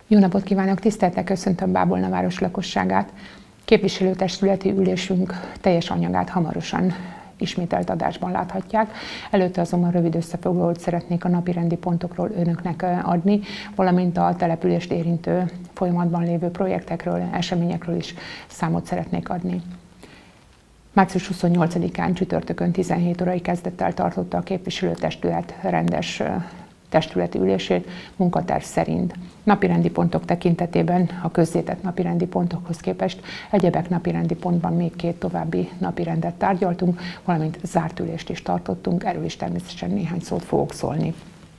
Jó napot kívánok, tisztelettel köszöntöm Bábolna város lakosságát. Képviselőtestületi ülésünk teljes anyagát hamarosan ismételt adásban láthatják. Előtte azonban rövid összefoglalót szeretnék a napirendi pontokról önöknek adni, valamint a települést érintő folyamatban lévő projektekről, eseményekről is számot szeretnék adni. Március 28-án csütörtökön 17 órai kezdettel tartotta a képviselőtestület rendes testületi ülését munkaterv szerint. Napirendi pontok tekintetében a közzétett napirendi pontokhoz képest egyebek napirendi pontban még 2 további napirendet tárgyaltunk, valamint zárt ülést is tartottunk, erről is természetesen néhány szót fogok szólni.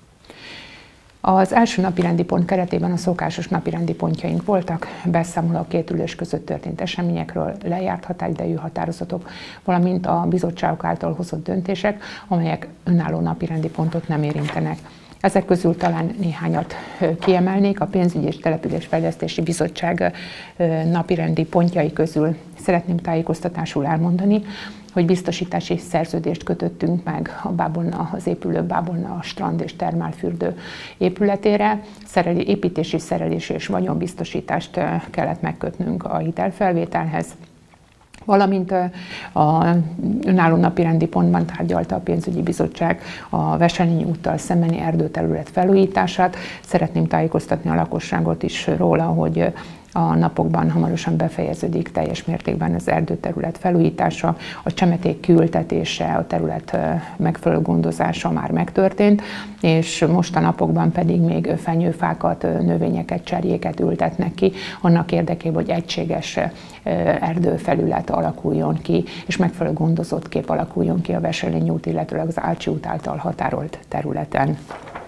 Az első napirendi pont keretében a szokásos napirendi pontjaink voltak, beszámoló a 2 ülés között történt eseményekről, lejárt határidejű határozatok, valamint a bizottságok által hozott döntések, amelyek önálló napirendi pontot nem érintenek. Ezek közül talán néhányat kiemelnék. A Pénzügyi és Településfejlesztési Bizottság napirendi pontjai közül szeretném tájékoztatásul elmondani, hogy biztosítási szerződést kötöttünk meg az épülő Bábolna strand és termálfürdő épületére. Építési, szerelési és vagyonbiztosítást kellett megkötnünk a hitelfelvételhez, valamint a önálló napirendi pontban tárgyalta a pénzügyi bizottság a Veselényi úttal szembeni erdőterület felújítását. Szeretném tájékoztatni a lakosságot is róla, hogy a napokban hamarosan befejeződik teljes mértékben az erdőterület felújítása, a csemeték kiültetése, a terület megfelelő gondozása már megtörtént, és most a napokban pedig még fenyőfákat, növényeket, cserjéket ültetnek ki, annak érdekében, hogy egységes erdőfelület alakuljon ki, és megfelelő gondozott kép alakuljon ki a Veselényi út, illetőleg az Ácsi út által határolt területen.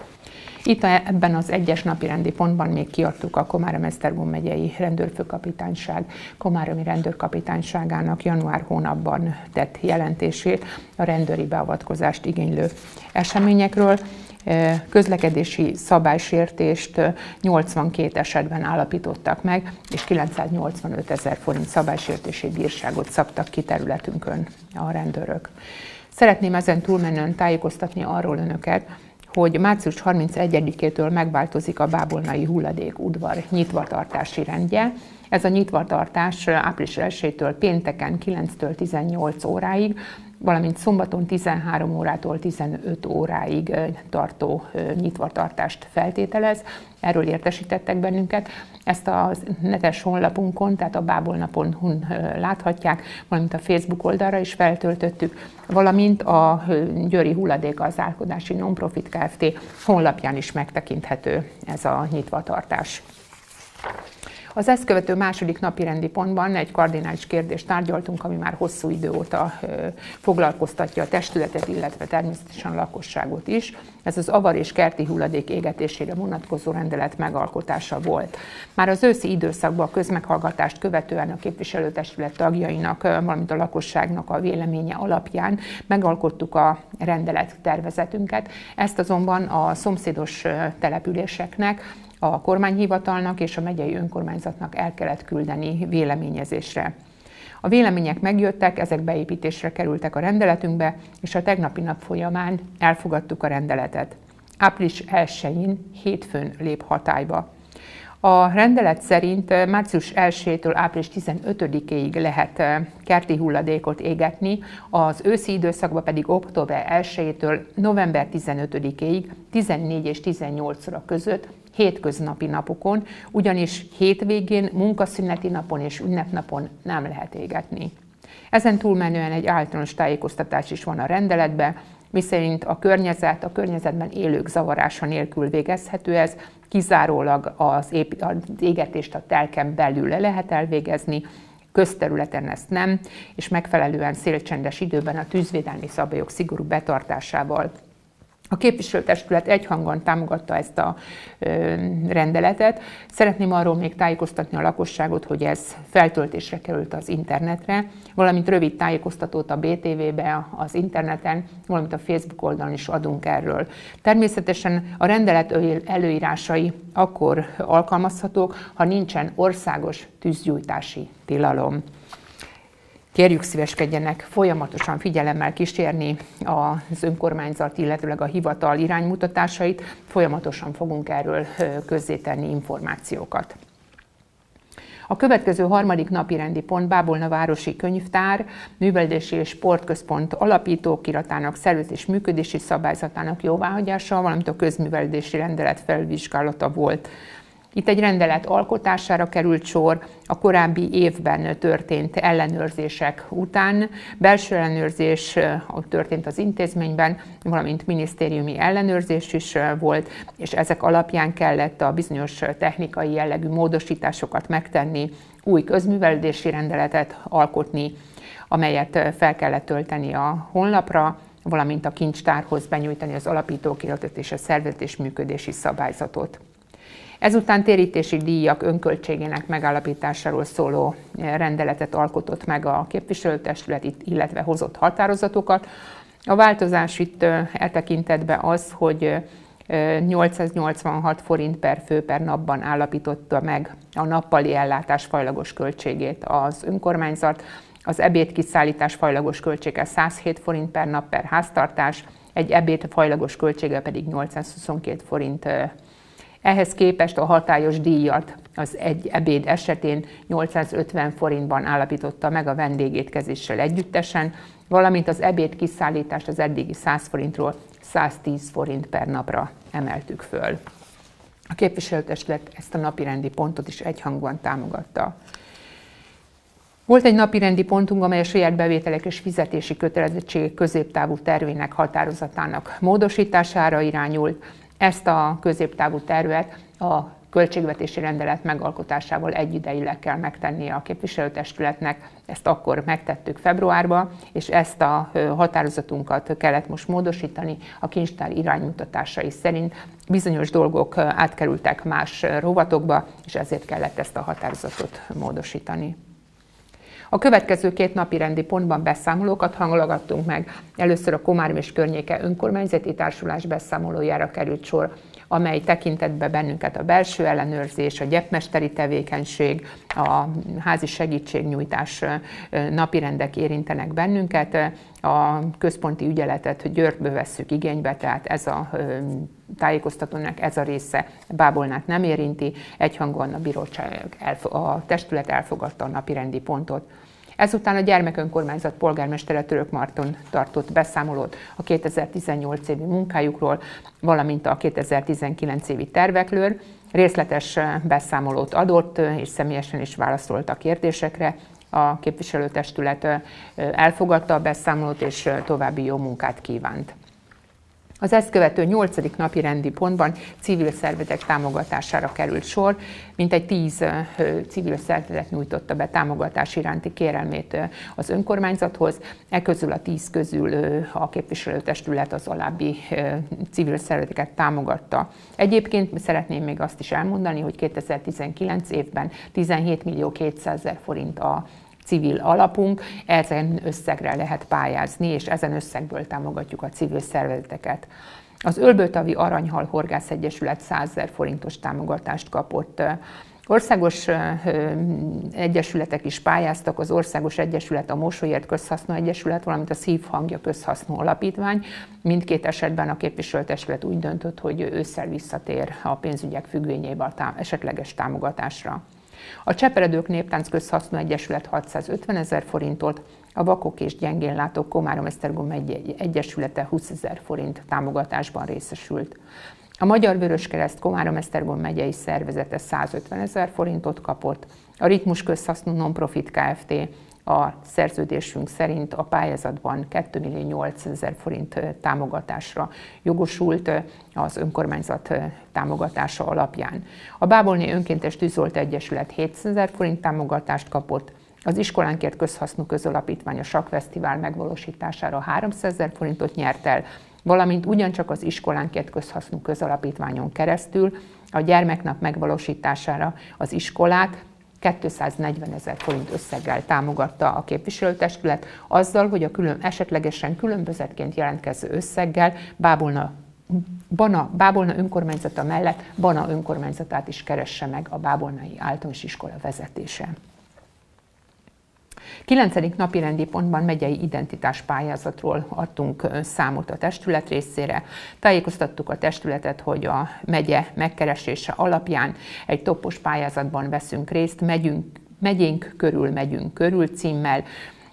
Itt ebben az egyes napirendi pontban még kiadtuk a Komárom-Esztergom megyei rendőrfőkapitányság komáromi rendőrkapitányságának január hónapban tett jelentését a rendőri beavatkozást igénylő eseményekről. Közlekedési szabálysértést 82 esetben állapítottak meg, és 985 000 forint szabálysértési bírságot szabtak ki területünkön a rendőrök. Szeretném ezen túlmenően tájékoztatni arról önöket, hogy március 31-től megváltozik a bábolnai hulladékudvar nyitvatartási rendje. Ez a nyitvatartás április 1-től pénteken 9-től 18 óráig, valamint szombaton 13 órától 15 óráig tartó nyitvatartást feltételez. Erről értesítettek bennünket. Ezt a netes honlapunkon, tehát a bábolna.hu-n láthatják, valamint a Facebook oldalra is feltöltöttük, valamint a Győri Hulladékgazdálkodási Nonprofit Kft. Honlapján is megtekinthető ez a nyitvatartás. Az ezt követő második napirendi pontban egy kardinális kérdést tárgyaltunk, ami már hosszú idő óta foglalkoztatja a testületet, illetve természetesen a lakosságot is. Ez az avar és kerti hulladék égetésére vonatkozó rendelet megalkotása volt. Már az őszi időszakban a közmeghallgatást követően a képviselőtestület tagjainak, valamint a lakosságnak a véleménye alapján megalkottuk a rendelet tervezetünket. Ezt azonban a szomszédos településeknek, a kormányhivatalnak és a megyei önkormányzatnak el kellett küldeni véleményezésre. A vélemények megjöttek, ezek beépítésre kerültek a rendeletünkbe, és a tegnapi nap folyamán elfogadtuk a rendeletet. Április 1-én hétfőn lép hatályba. A rendelet szerint március 1-től április 15-ig lehet kerti hulladékot égetni, az őszi időszakban pedig október 1-től november 15-ig 14 és 18 óra között hétköznapi napokon, ugyanis hétvégén, munkaszüneti napon és ünnepnapon nem lehet égetni. Ezen túlmenően egy általános tájékoztatás is van a rendeletben, miszerint a környezetben élők zavarása nélkül végezhető ez, kizárólag az égetést a telken belül lehet elvégezni, közterületen ezt nem, és megfelelően szélcsendes időben a tűzvédelmi szabályok szigorú betartásával. A képviselőtestület egyhangon támogatta ezt a rendeletet. Szeretném arról még tájékoztatni a lakosságot, hogy ez feltöltésre került az internetre, valamint rövid tájékoztatót a BTV-be, az interneten, valamint a Facebook oldalon is adunk erről. Természetesen a rendelet előírásai akkor alkalmazhatók, ha nincsen országos tűzgyújtási tilalom. Kérjük, szíveskedjenek folyamatosan figyelemmel kísérni az önkormányzat, illetőleg a hivatal iránymutatásait. Folyamatosan fogunk erről közzétenni információkat. A következő harmadik napirendi pont Bábolna városi könyvtár, művelődési és sportközpont alapítókiratának szervezet és működési szabályzatának jóváhagyása, valamint a közművelődési rendelet felvizsgálata volt. Itt egy rendelet alkotására került sor, a korábbi évben történt ellenőrzések után. Belső ellenőrzés történt az intézményben, valamint minisztériumi ellenőrzés is volt, és ezek alapján kellett a bizonyos technikai jellegű módosításokat megtenni, új közművelődési rendeletet alkotni, amelyet fel kellett tölteni a honlapra, valamint a kincstárhoz benyújtani az alapítókiratot és a szervezet és működési szabályzatot. Ezután térítési díjak önköltségének megállapításáról szóló rendeletet alkotott meg a képviselőtestület, illetve hozott határozatokat. A változás itt tekintetben az, hogy 886 forint per fő per napban állapította meg a nappali ellátás fajlagos költségét az önkormányzat, az ebédkiszállítás fajlagos költsége 107 forint per nap per háztartás, egy ebéd fajlagos költsége pedig 822 forint. Ehhez képest a hatályos díjat az egy ebéd esetén 850 forintban állapította meg a vendégétkezéssel együttesen, valamint az ebéd kiszállítást az eddigi 100 forintról 110 forint per napra emeltük föl. A képviselőtestület ezt a napirendi pontot is egyhangúan támogatta. Volt egy napirendi pontunk, amely a saját bevételek és fizetési kötelezettségek középtávú tervének határozatának módosítására irányult. Ezt a középtávú tervet a költségvetési rendelet megalkotásával egyidejűleg kell megtennie a képviselőtestületnek. Ezt akkor megtettük februárban, és ezt a határozatunkat kellett most módosítani a kincstár iránymutatásai szerint. Bizonyos dolgok átkerültek más rovatokba, és ezért kellett ezt a határozatot módosítani. A következő két napirendi pontban beszámolókat hallgattunk meg. Először a Komárom és környéke önkormányzati társulás beszámolójára került sor, amely tekintetbe bennünket a belső ellenőrzés, a gyepmesteri tevékenység, a házi segítségnyújtás napirendek érintenek bennünket. A központi ügyeletet Győrből vesszük igénybe, tehát ez a tájékoztatónak ez a része Bábolnát nem érinti, egyhangúan a bíróság, a testület elfogadta a napirendi pontot. Ezután a gyermekönkormányzat polgármestere Török Marton tartott beszámolót a 2018 évi munkájukról, valamint a 2019 évi tervekről. Részletes beszámolót adott, és személyesen is válaszolt a kérdésekre. A képviselőtestület elfogadta a beszámolót, és további jó munkát kívánt. Az ezt követő 8. napi rendi pontban civil szervezetek támogatására került sor. Mintegy 10 civil szervezet nyújtotta be támogatás iránti kérelmét az önkormányzathoz. Közül a 10 közül a képviselőtestület az alábbi civil szervezeteket támogatta. Egyébként szeretném még azt is elmondani, hogy 2019 évben 17.200.000 forint a civil alapunk, ezen összegre lehet pályázni, és ezen összegből támogatjuk a civil szervezeteket. Az Ölbőtavi Aranyhal Horgász Egyesület 100.000 forintos támogatást kapott. Országos egyesületek is pályáztak, az Országos Egyesület, a Mosolyért Közhasznú Egyesület, valamint a Szívhangja Közhasznú Alapítvány. Mindkét esetben a képviselőtestület úgy döntött, hogy ősszel visszatér a pénzügyek függvényében esetleges támogatásra. A Cseperedők Néptánc Közhasznú Egyesület 650.000 forintot, a Vakok és Gyengénlátók Komárom-Esztergom Egyesülete 20.000 forint támogatásban részesült. A Magyar Vöröskereszt Komárom-Esztergom megyei szervezete 150.000 forintot kapott, a Ritmus Közhasznú Nonprofit Kft. A szerződésünk szerint a pályázatban 2.800.000 forint támogatásra jogosult az önkormányzat támogatása alapján. A Bábolni Önkéntes Tűzolt Egyesület 700.000 forint támogatást kapott, az Iskolánkért Közhasznú Közalapítvány a Sakkfesztivál megvalósítására 300.000 forintot nyert el, valamint ugyancsak az Iskolánkért Közhasznú Közalapítványon keresztül a gyermeknap megvalósítására az iskolát 240.000 forint összeggel támogatta a képviselőtestület, azzal, hogy a esetlegesen különbözetként jelentkező összeggel Bábolna önkormányzata mellett Bana önkormányzatát is keresse meg a bábolnai általános iskola vezetése. 9. napirendi pontban megyei identitáspályázatról adtunk számot a testület részére. Tájékoztattuk a testületet, hogy a megye megkeresése alapján egy toppos pályázatban veszünk részt, megyénk körül címmel.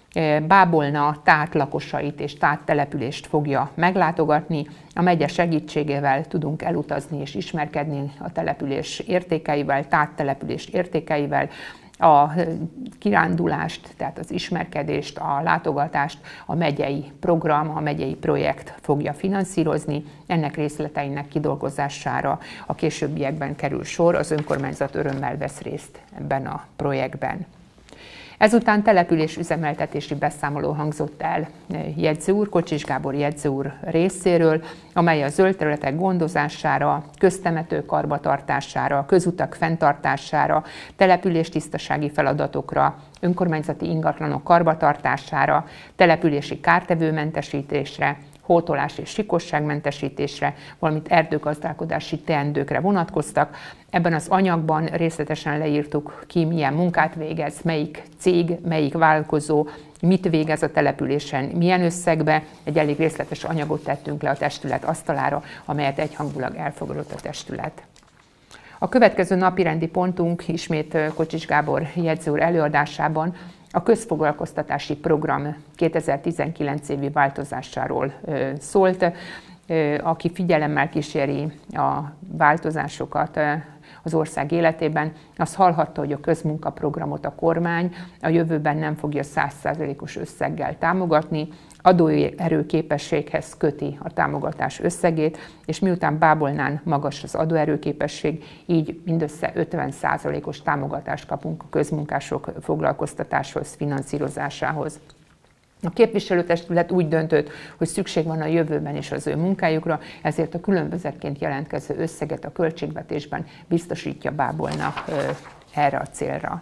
Bábolna Tát lakosait és Tát települést fogja meglátogatni. A megye segítségével tudunk elutazni és ismerkedni a település értékeivel, Tát település értékeivel. A kirándulást, tehát az ismerkedést, a látogatást a megyei program, a megyei projekt fogja finanszírozni. Ennek részleteinek kidolgozására a későbbiekben kerül sor, az önkormányzat örömmel vesz részt ebben a projektben. Ezután település üzemeltetési beszámoló hangzott el jegyző úr, Kocsis Gábor jegyző úr részéről, amely a zöld területek gondozására, köztemető karbantartására, közutak fenntartására, település tisztasági feladatokra, önkormányzati ingatlanok karbantartására, települési kártevőmentesítésre, hótolás és sikosságmentesítésre, valamint erdőgazdálkodási teendőkre vonatkoztak. Ebben az anyagban részletesen leírtuk ki, milyen munkát végez, melyik cég, melyik vállalkozó, mit végez a településen, milyen összegbe. Egy elég részletes anyagot tettünk le a testület asztalára, amelyet egyhangulag elfogadott a testület. A következő napirendi pontunk ismét Kocsis Gábor jegyző úr előadásában a közfoglalkoztatási program 2019 évi változásáról szólt. Aki figyelemmel kíséri a változásokat az ország életében, az hallhatta, hogy a közmunkaprogramot a kormány a jövőben nem fogja 100%-os összeggel támogatni, adóerőképességhez köti a támogatás összegét, és miután Bábolnán magas az adóerőképesség, így mindössze 50%-os támogatást kapunk a közmunkások foglalkoztatáshoz, finanszírozásához. A képviselőtestület úgy döntött, hogy szükség van a jövőben is az ő munkájukra, ezért a különbözetként jelentkező összeget a költségvetésben biztosítja Bábolna erre a célra.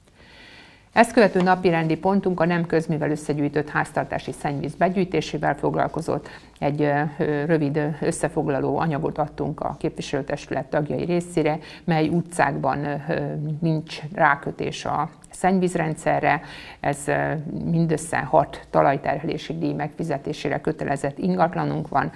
Ezt követő napirendi pontunk a nem közművel összegyűjtött háztartási szennyvíz begyűjtésével foglalkozott. Egy rövid összefoglaló anyagot adtunk a képviselőtestület tagjai részére, mely utcákban nincs rákötés a szennyvízrendszerre. Ez mindössze 6 talajterhelési díj megfizetésére kötelezett ingatlanunk van.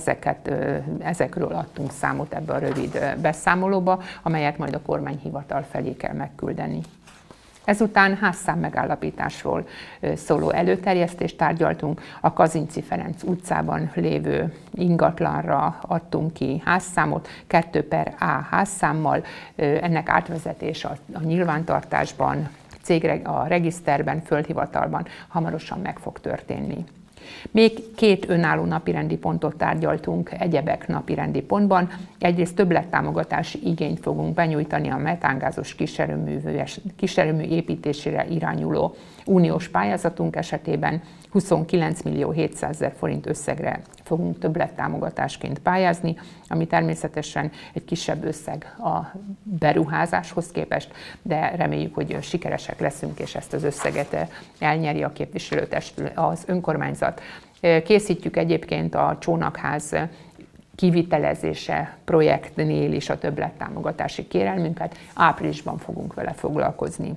Ezekről adtunk számot ebbe a rövid beszámolóba, amelyet majd a kormányhivatal felé kell megküldeni. Ezután házszám megállapításról szóló előterjesztést tárgyaltunk. A Kazinczy Ferenc utcában lévő ingatlanra adtunk ki házszámot, 2/A házszámmal. Ennek átvezetése a nyilvántartásban, a regiszterben, földhivatalban hamarosan meg fog történni. Még 2 önálló napirendi pontot tárgyaltunk egyebek napirendi pontban. Egyrészt többlettámogatási igényt fogunk benyújtani a metángázos kiserőmű építésére irányuló uniós pályázatunk esetében. 29.700.000 forint összegre fogunk többlettámogatásként pályázni, ami természetesen egy kisebb összeg a beruházáshoz képest, de reméljük, hogy sikeresek leszünk, és ezt az összeget elnyeri a képviselőtestület, az önkormányzat. Készítjük egyébként a Csónakház kivitelezése projektnél is a többlettámogatási kérelmünket, áprilisban fogunk vele foglalkozni.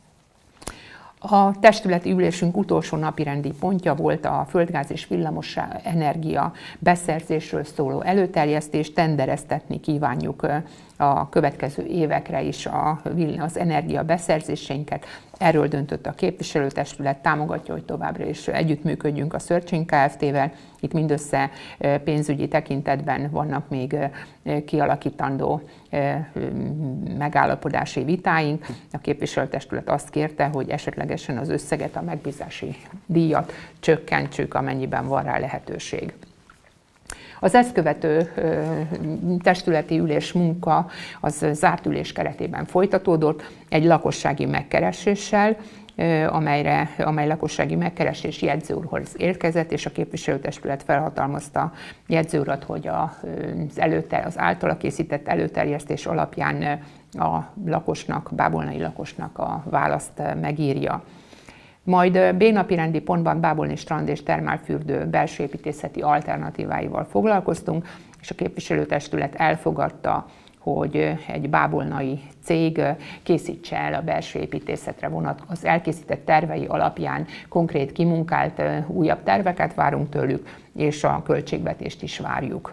A testületi ülésünk utolsó napirendi pontja volt a földgáz és villamos energia beszerzésről szóló előterjesztés. Tendereztetni kívánjuk a következő évekre is az energia beszerzéseinket. Erről döntött a képviselőtestület, támogatja, hogy továbbra is együttműködjünk a Searching Kft-vel. Itt mindössze pénzügyi tekintetben vannak még kialakítandó megállapodási vitáink. A képviselőtestület azt kérte, hogy esetlegesen az összeget, a megbízási díjat csökkentsük, amennyiben van rá lehetőség. Az ezt követő testületi ülés munka az zárt ülés keretében folytatódott, egy lakossági megkereséssel, amely lakossági megkeresés jegyző úrhoz érkezett, és a képviselőtestület felhatalmazta jegyző urat, hogy az általa készített előterjesztés alapján a lakosnak, bábolnai lakosnak a választ megírja. Majd B napirendi pontban Bábolni strand és termálfürdő belső építészeti alternatíváival foglalkoztunk, és a képviselőtestület elfogadta, hogy egy bábolnai cég készítse el a belső építészetre az elkészített tervei alapján konkrét kimunkált újabb terveket várunk tőlük, és a költségvetést is várjuk.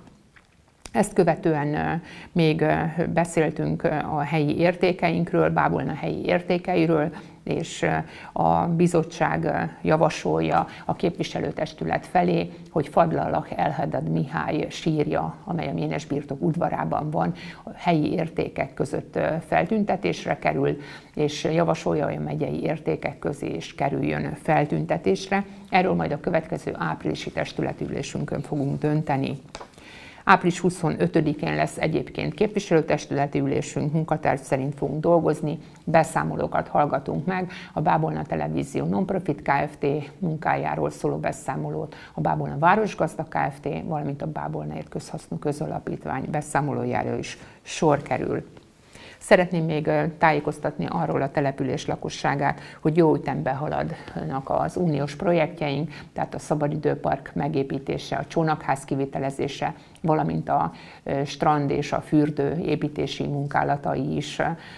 Ezt követően még beszéltünk a helyi értékeinkről, Bábolna helyi értékeiről, és a bizottság javasolja a képviselőtestület felé, hogy Fadlallah Elhadad Mihály sírja, amely a Ménes birtok udvarában van, a helyi értékek között feltüntetésre kerül, és javasolja, hogy a megyei értékek közé is kerüljön feltüntetésre. Erről majd a következő áprilisi testületi ülésünkön fogunk dönteni. Április 25-én lesz egyébként képviselőtestületi ülésünk, munkaterv szerint fogunk dolgozni, beszámolókat hallgatunk meg, a Bábolna Televízió Nonprofit Kft. Munkájáról szóló beszámolót, a Bábolna Városgazda Kft., valamint a Bábolnaért Közhasznú Közalapítvány beszámolójára is sor kerül. Szeretném még tájékoztatni arról a település lakosságát, hogy jó ütemben haladnak az uniós projektjeink, tehát a szabadidőpark megépítése, a csónakház kivitelezése, valamint a strand és a fürdő építési munkálatai is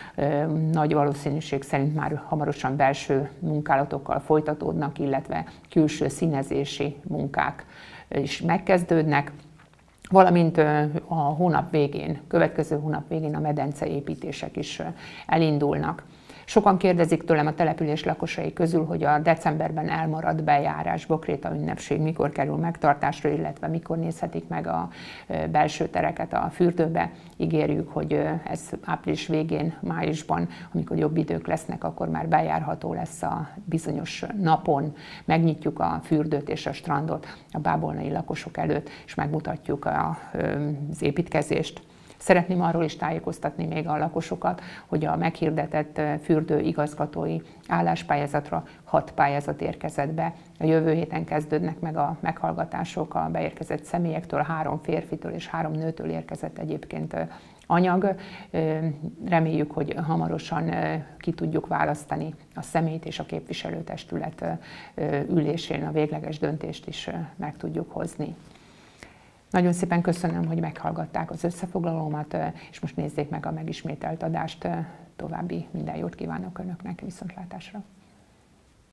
nagy valószínűség szerint már hamarosan belső munkálatokkal folytatódnak, illetve külső színezési munkák is megkezdődnek. Valamint a hónap végén, következő hónap végén a medenceépítések is elindulnak. Sokan kérdezik tőlem a település lakosai közül, hogy a decemberben elmaradt bejárás, Bokréta ünnepség mikor kerül megtartásra, illetve mikor nézhetik meg a belső tereket a fürdőbe. Ígérjük, hogy ez április végén, májusban, amikor jobb idők lesznek, akkor már bejárható lesz a bizonyos napon. Megnyitjuk a fürdőt és a strandot a bábolnai lakosok előtt, és megmutatjuk az építkezést. Szeretném arról is tájékoztatni még a lakosokat, hogy a meghirdetett fürdő igazgatói álláspályázatra 6 pályázat érkezett be. A jövő héten kezdődnek meg a meghallgatások a beérkezett személyektől, 3 férfitől és 3 nőtől érkezett egyébként anyag. Reméljük, hogy hamarosan ki tudjuk választani a személyt, és a képviselőtestület ülésén a végleges döntést is meg tudjuk hozni. Nagyon szépen köszönöm, hogy meghallgatták az összefoglalómat, és most nézzék meg a megismételt adást. További minden jót kívánok Önöknek, viszontlátásra!